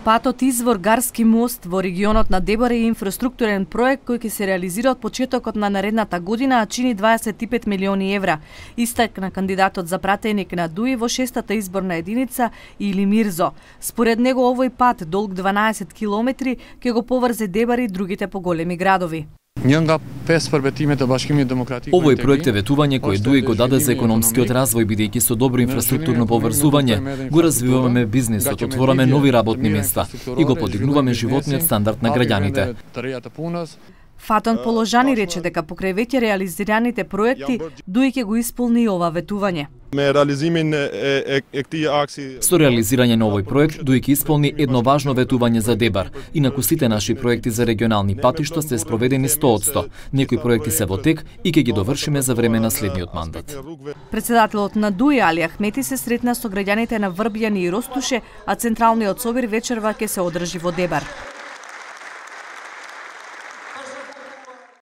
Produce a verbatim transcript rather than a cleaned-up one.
Патот извор Гарски мост во регионот на Дебар е инфраструктурен проект кој ќе се реализира од почетокот на наредната година, а чини дваесет и пет милиони евра. Истакна кандидатот за пратеник на ДУИ во шестата изборна единица Или Мирзо. Според него овој пат, долг дванаесет километри, ќе го поврзе Дебар и другите поголеми градови. Овој проект е ветување кој ДУИ го даде за економскиот развој, бидејќи со добро инфраструктурно поврзување го развиваме бизнисот, отвораме нови работни места и го подигнуваме животниот стандард на граѓаните. Фатон Положани рече дека покрај веќе реализираните проекти, ДУИ ќе го исполни ова ветување. Со реализирање на овој проект, ДУИ ќе исполни едно важно ветување за Дебар. Инаку сите наши проекти за регионални патишта се спроведени сто од сто. Некои проекти се во тек и ќе ги довршиме за време на следниот мандат. Председателот на ДУИ Али Ахмети се сретна со граѓаните на Врбјани и Ростуше, а централниот собир вечерва ќе се одржи во Дебар.